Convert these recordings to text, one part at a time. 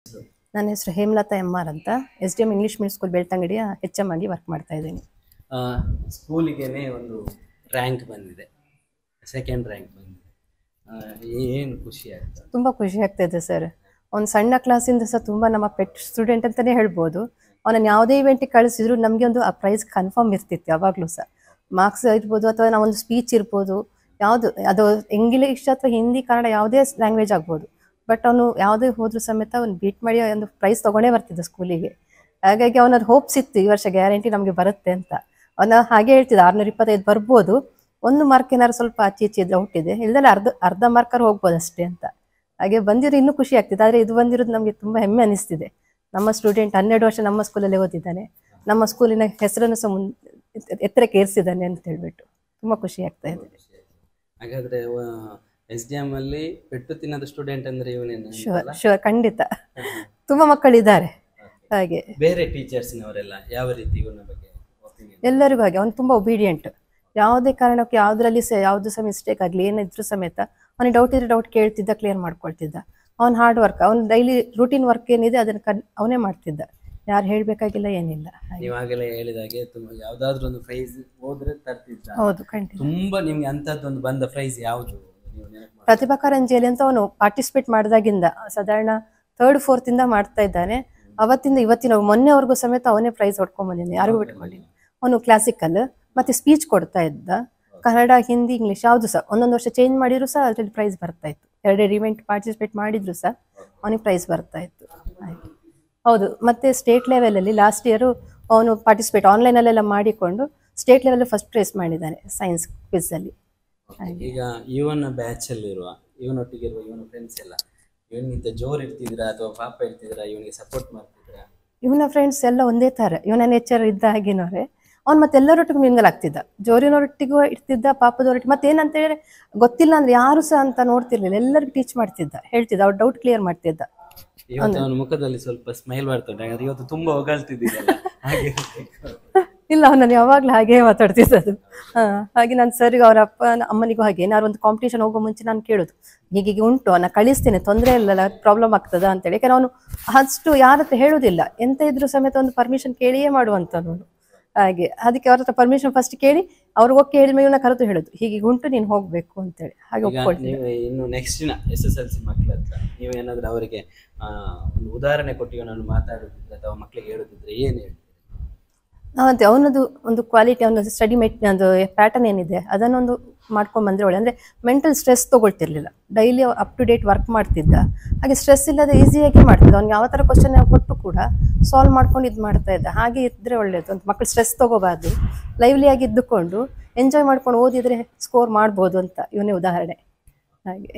ನನ್ನ ಹೆಸರು ಹೇಮಲತಾ ಎಂ.ಆರ್. ಅಂತ SDM ಇಂಗ್ಲೀಷ್ ಮೀಡಿಯಂ ಸ್ಕೂಲ್ ಬೆಳ್ತಂಗಡಿಯ HM ಆಗಿ ವರ್ಕ್ ಮಾಡ್ತಾ ಇದ್ದೀನಿ. ಸ್ಕೂಲಿಗೆ ಒಂದು ರ್ಯಾಂಕ್ ಬಂದಿದೆ, ಸೆಕೆಂಡ್ ರ್ಯಾಂಕ್ ಬಂದಿದೆ, ಏನು ಖುಷಿ ಆಗ್ತದೆ? ತುಂಬ ಖುಷಿ ಆಗ್ತಾಯಿದೆ ಸರ್. ಒಂದು ಸಣ್ಣ ಕ್ಲಾಸಿಂದ ಸಹ ತುಂಬ ನಮ್ಮ ಪೆಟ್ ಸ್ಟೂಡೆಂಟ್ ಅಂತಲೇ ಹೇಳ್ಬೋದು. ಅವನನ್ನು ಯಾವುದೇ ಇವೆಂಟಿಗೆ ಕಳಿಸಿದ್ರು ನಮಗೆ ಒಂದು ಆ ಪ್ರೈಸ್ ಕನ್ಫರ್ಮ್ ಇರ್ತಿತ್ತು ಯಾವಾಗಲೂ ಸಹ. ಮಾರ್ಕ್ಸ್ ಇರ್ಬೋದು ಅಥವಾ ನಾವೊಂದು ಸ್ಪೀಚ್ ಇರ್ಬೋದು, ಯಾವುದು ಅದು ಇಂಗ್ಲೀಷ್ ಅಥವಾ ಹಿಂದಿ ಕನ್ನಡ ಯಾವುದೇ ಲ್ಯಾಂಗ್ವೇಜ್ ಆಗ್ಬೋದು, ಬಟ್ ಅವನು ಯಾವುದೇ ಹೋದ್ರೂ ಸಮೇತ ಅವ್ನು ಬೀಟ್ ಮಾಡಿ ಒಂದು ಪ್ರೈಸ್ ತೊಗೊಂಡೇ ಬರ್ತಿದ್ದ ಸ್ಕೂಲಿಗೆ. ಹಾಗಾಗಿ ಅವನದು ಹೋಪ್ಸ್ ಇತ್ತು ಈ ವರ್ಷ ಗ್ಯಾರಂಟಿ ನಮಗೆ ಬರುತ್ತೆ ಅಂತ. ಅವನ ಹಾಗೆ ಹೇಳ್ತಿದ್ದ 625 ಬರ್ಬೋದು, 1 ಮಾರ್ಕ್ ಏನಾದ್ರು ಸ್ವಲ್ಪ ಆಚೆ ಈಚೆ ಡೌಟ್ ಇದೆ, ಇಲ್ದಲ್ಲ ಅರ್ಧ ಮಾರ್ಕರ್ ಹೋಗ್ಬೋದು ಅಷ್ಟೇ ಅಂತ. ಹಾಗೆ ಬಂದಿರೋ ಇನ್ನೂ ಖುಷಿ ಆಗ್ತಿದೆ. ಆದರೆ ಇದು ಬಂದಿರೋದು ನಮಗೆ ತುಂಬ ಹೆಮ್ಮೆ ಅನ್ನಿಸ್ತಿದೆ. ನಮ್ಮ ಸ್ಟೂಡೆಂಟ್ 12 ವರ್ಷ ನಮ್ಮ ಸ್ಕೂಲಲ್ಲಿ ಓದಿದ್ದಾನೆ, ನಮ್ಮ ಸ್ಕೂಲಿನ ಹೆಸರನ್ನು ಸಹ ಎತ್ತರಕ್ಕೆ ಏರಿಸಿದ್ದಾನೆ ಅಂತ ಹೇಳ್ಬಿಟ್ಟು ತುಂಬ ಖುಷಿ ಆಗ್ತಾ ಇದೆ. ಹಾಗಾದ್ರೆ SDM ಅಲ್ಲಿ ಪೆಟ್ಟು ತಿನ್ನದ ಸ್ಟೂಡೆಂಟ್ ಅಂದ್ರೆ ಇವನೇನು? ಶೋರ್, ಖಂಡಿತ ತುಂಬ ಮಕ್ಕಳಿದ್ದಾರೆ. ಹಾಗೆ ಬೇರೆ ಟೀಚರ್ಸ್ನವರೆಲ್ಲ ಯಾವ ರೀತಿ ಇವನ ಬಗ್ಗೆ? ಎಲ್ಲರಿಗೂ ಹಾಗೆ, ಅವನು ತುಂಬ ಒಬೀಡಿಯಂಟ್. ಯಾವುದೇ ಕಾರಣಕ್ಕೆ ಯಾವುದರಲ್ಲಿ ಸಹ ಯಾವುದು ಸಹ ಮಿಸ್ಟೇಕ್ ಆಗಲಿ ಏನಿದ್ರು ಸಮೇತ ಅವನಿಗೆ ಡೌಟ್ ಇದ್ರೆ ಡೌಟ್ ಕೇಳ್ತಿದ್ದ, ಕ್ಲಿಯರ್ ಮಾಡ್ಕೊಳ್ತಿದ್ದ. ಅವ್ನು ಹಾರ್ಡ್ ವರ್ಕ್, ಅವ್ನು ಡೈಲಿ ರೂಟೀನ್ ವರ್ಕ್ ಏನಿದೆ ಅದನ್ನು ಅವನೇ ಮಾಡ್ತಿದ್ದ, ಯಾರು ಹೇಳಬೇಕಾಗಿಲ್ಲ ಏನಿಲ್ಲ. ನೀವಾಗಲೇ ಹೇಳಿದಾಗೆ ಯಾವುದಾದ್ರೂ ಒಂದು ಪ್ರೈಸ್ ಹೋದ್ರೆ ತರ್ತಿದ್ದ? ಹೌದು, ಖಂಡಿತ. ತುಂಬಾ ನಿಮ್ಗೆ ಅಂತದ್ದೊಂದು ಬಂದ ಪ್ರೈಸ್ ಯಾವುದು? ಪ್ರತಿಭಾ ಕಾರಂಜಿಯಲ್ಲಿ ಅಂತ ಅವನು ಪಾರ್ಟಿಸಿಪೇಟ್ ಮಾಡಿದಾಗಿಂದ ಸಾಧಾರಣ 3rd 4th ಇಂದ ಮಾಡ್ತಾ ಇದ್ದಾನೆ. ಅವತ್ತಿಂದ ಇವತ್ತಿನ ಮೊನ್ನೆವರೆಗೂ ಸಮೇತ ಅವನೇ ಪ್ರೈಸ್ ಹೊಡ್ಕೊಂಡ್ ಬಂದಿದ್ದಾನೆ, ಯಾರಿಗೂ ಬಿಟ್ಕೊಂಡಿಲ್ಲ. ಅವನು ಕ್ಲಾಸಿಕಲ್ ಮತ್ತೆ ಸ್ಪೀಚ್ ಕೊಡ್ತಾ ಇದ್ದ, ಕನ್ನಡ ಹಿಂದಿ ಇಂಗ್ಲೀಷ್ ಯಾವುದು ಸಹ ಒಂದೊಂದು ವರ್ಷ ಚೇಂಜ್ ಮಾಡಿದ್ರು ಸಹ ಅದರಲ್ಲಿ ಪ್ರೈಸ್ ಬರ್ತಾ ಇತ್ತು. 2 ಇವೆಂಟ್ ಪಾರ್ಟಿಸಿಪೇಟ್ ಮಾಡಿದ್ರು ಸಹ ಅವನಿಗೆ ಪ್ರೈಸ್ ಬರ್ತಾ ಇತ್ತು. ಹೌದು, ಮತ್ತೆ ಸ್ಟೇಟ್ ಲೆವೆಲಲ್ಲಿ ಲಾಸ್ಟ್ ಇಯರು ಅವನು ಪಾರ್ಟಿಸಿಪೇಟ್ ಆನ್ಲೈನಲ್ಲೆಲ್ಲ ಮಾಡಿಕೊಂಡು ಸ್ಟೇಟ್ ಲೆವೆಲ್ ಫಸ್ಟ್ ಪ್ರೈಸ್ ಮಾಡಿದ್ದಾನೆ ಸೈನ್ಸ್ ಕ್ವಿಝಲ್ಲಿ. ಈಗ ಇವನ ಬ್ಯಾಚ್ ಅಲ್ಲಿರುವ ಇವನೊಟ್ಟಿಗೆ ಇರುವ ಇವನ ಫ್ರೆಂಡ್ಸ್ ಎಲ್ಲ ಇವನಿಗಿಂತ ಜೋರ್ ಇರ್ತಿದ್ರಾ ಅಥವಾ ಪಾಪ ಇರ್ತಿದ್ರಾ? ಇವನಿಗೆ ಸಪೋರ್ಟ್ ಮಾಡ್ತಿದ್ರಾ? ಇವನ ಫ್ರೆಂಡ್ಸ್ ಎಲ್ಲ ಒಂದೇ ಥರ, ಇವನ ನೇಚರ್ ಇದ್ದ ಹಾಗೇನವ್ರೆ. ಅವ್ನು ಮತ್ತೆ ಎಲ್ಲರೊಟ್ಟಿಗೂ ಮಿಂಗಲ್ ಆಗ್ತಿದ್ದ, ಜೋರಿನೊಟ್ಟಿಗೂ ಇರ್ತಿದ್ದ, ಪಾಪದವರೊಟ್ಟಿಗೆ. ಮತ್ತೆ ಏನಂತ ಹೇಳಿದ್ರೆ ಗೊತ್ತಿಲ್ಲ ಅಂದ್ರೆ ಯಾರು ಸಹ ಅಂತ ನೋಡ್ತಿರ್ಲಿಲ್ಲ, ಎಲ್ಲರಿಗೂ ಟೀಚ್ ಮಾಡ್ತಿದ್ದ, ಹೇಳ್ತಿದ್ದ, ಅವ್ರ ಡೌಟ್ ಕ್ಲಿಯರ್ ಮಾಡ್ತಿದ್ದ. ಇವತ್ತು ಅವನ ಮುಖದಲ್ಲಿ ಸ್ವಲ್ಪ ಸ್ಮೈಲ್ ಬರ್ತದೆ, ಇವತ್ತು ತುಂಬಾ ಹೊಗಳ್ತಿದ್ದೀರಲ್ಲ ಹಾಗೆ? ಇಲ್ಲ, ಅವನನ್ನು ಯಾವಾಗಲೂ ಹಾಗೆ ಮಾತಾಡ್ತಿದ್ದದು. ಹಾಗೆ ನಾನು ಸರಿಗೆ ಅವ್ರ ಅಪ್ಪ ಅಮ್ಮನಿಗೂ ಹಾಗೆ ಏನಾದ್ರು ಒಂದು ಕಾಂಪಿಟೇಷನ್ ಹೋಗೋ ಮುಂಚೆ ನಾನು ಕೇಳೋದು, ಹೀಗೆ ಉಂಟು, ನಾನು ಕಳಿಸ್ತೇನೆ, ತೊಂದರೆ ಇಲ್ಲಲ್ಲ, ಪ್ರಾಬ್ಲಮ್ ಆಗ್ತದ ಅಂತೇಳಿ. ಯಾಕಂದ್ರೆ ಅವನು ಅಷ್ಟು ಯಾರ ಹತ್ರ ಹೇಳೋದಿಲ್ಲ, ಎಂತ ಇದ್ರು ಸಮೇತ ಒಂದು ಪರ್ಮಿಷನ್ ಕೇಳಿಯೇ ಮಾಡುವಂಥವನು. ಹಾಗೆ ಅದಕ್ಕೆ ಅವ್ರ ಹತ್ರ ಪರ್ಮಿಷನ್ ಫಸ್ಟ್ ಕೇಳಿ ಅವ್ರಿಗೆ ಓಕೆ ಹೇಳಿದ್ಮೇಲೆ ಇವನ್ನ ಕರೆದು ಹೇಳೋದು, ಹೀಗೆ ಉಂಟು, ನೀನು ಹೋಗ್ಬೇಕು ಅಂತೇಳಿ. ಹಾಗೆ ಒಪ್ಕೊಳ್ತೀನಿ. ಇನ್ನು ನೆಕ್ಸ್ಟ್ SSLC ಮಕ್ಕಳ ಹತ್ರ ನೀವು ಏನಾದ್ರು ಅವರಿಗೆ ಒಂದು ಉದಾಹರಣೆ ಕೊಟ್ಟು ನಾನು ಮಾತಾಡೋದಿದ್ರೆ ಅಥವಾ ಮಕ್ಕಳಿಗೆ ಹೇಳೋದಿದ್ರೆ ಏನು ಹೇಳ್ತೀರಿ? ನಾವಂತೆ ಅವನದು ಒಂದು ಕ್ವಾಲಿಟಿ, ಅವನ ಸ್ಟಡಿ ಒಂದು ಪ್ಯಾಟರ್ನ್ ಏನಿದೆ ಅದನ್ನೊಂದು ಮಾಡ್ಕೊಂಡು ಬಂದರೆ ಒಳ್ಳೆ. ಅಂದರೆ ಮೆಂಟಲ್ ಸ್ಟ್ರೆಸ್ ತೊಗೊಳ್ತಿರ್ಲಿಲ್ಲ, daily up to date work ಮಾಡ್ತಿದ್ದ. ಹಾಗೆ ಸ್ಟ್ರೆಸ್ ಇಲ್ಲದೆ ಈಸಿಯಾಗಿ ಮಾಡ್ತಿದ್ದ. ಅವ್ನಿಗೆ ಯಾವ ಥರ ಕ್ವಶನ್ ಕೊಟ್ಟು ಕೂಡ ಸಾಲ್ವ್ ಮಾಡ್ಕೊಂಡು ಇದು ಮಾಡ್ತಾ ಇದ್ದ. ಹಾಗೆ ಇದ್ದರೆ ಒಳ್ಳೆಯದು ಅಂತ. ಮಕ್ಕಳು ಸ್ಟ್ರೆಸ್ ತೊಗೋಬಾರ್ದು, ಲೈವ್ಲಿಯಾಗಿ ಇದ್ದುಕೊಂಡು ಎಂಜಾಯ್ ಮಾಡ್ಕೊಂಡು ಓದಿದರೆ ಸ್ಕೋರ್ ಮಾಡ್ಬೋದು ಅಂತ ಇವನೇ ಉದಾಹರಣೆ. ಹಾಗೆ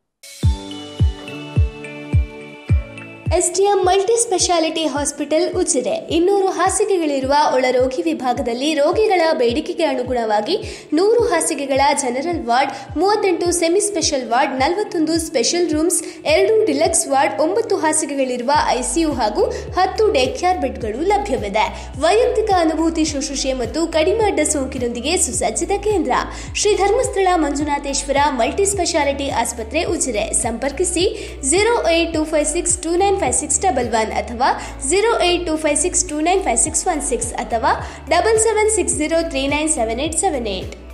SDM multi speciality hospital Ujire 200 ಹಾಸಿಗೆಗಳಿರುವ ಒಳರೋಗಿ ವಿಭಾಗದಲ್ಲಿ ರೋಗಿಗಳ ಬೇಡಿಕೆಗೆ ಅನುಗುಣವಾಗಿ 100 ಹಾಸಿಗೆಗಳ general ward, 38 semi special ward, 41 special rooms, 2 deluxe ward, 9 ಹಾಸಿಗೆಗಳಿರುವ ICU ಹಾಗೂ 10 ಡೇ ಕೇರ್ ಬೆಡ್ಗಳು ಲಭ್ಯವಿದೆ. ವೈಯಕ್ತಿಕ ಅನುಭೂತಿ ಶುಶ್ರೂಷೆ ಮತ್ತು ಕಡಿಮೆ ಅಡ್ಡ ಸೋಂಕಿನೊಂದಿಗೆ ಸುಸಜ್ಜಿತ ಕೇಂದ್ರ. ಶ್ರೀ ಧರ್ಮಸ್ಥಳ ಮಂಜುನಾಥೇಶ್ವರ ಮಲ್ಟಿ ಸ್ಪೆಷಾಲಿಟಿ ಆಸ್ಪತ್ರೆ ಉಜಿರೆ. ಸಂಪರ್ಕಿಸಿ 08256295611 ಅಥವಾ 08256295616 ಅಥವಾ 7760397878.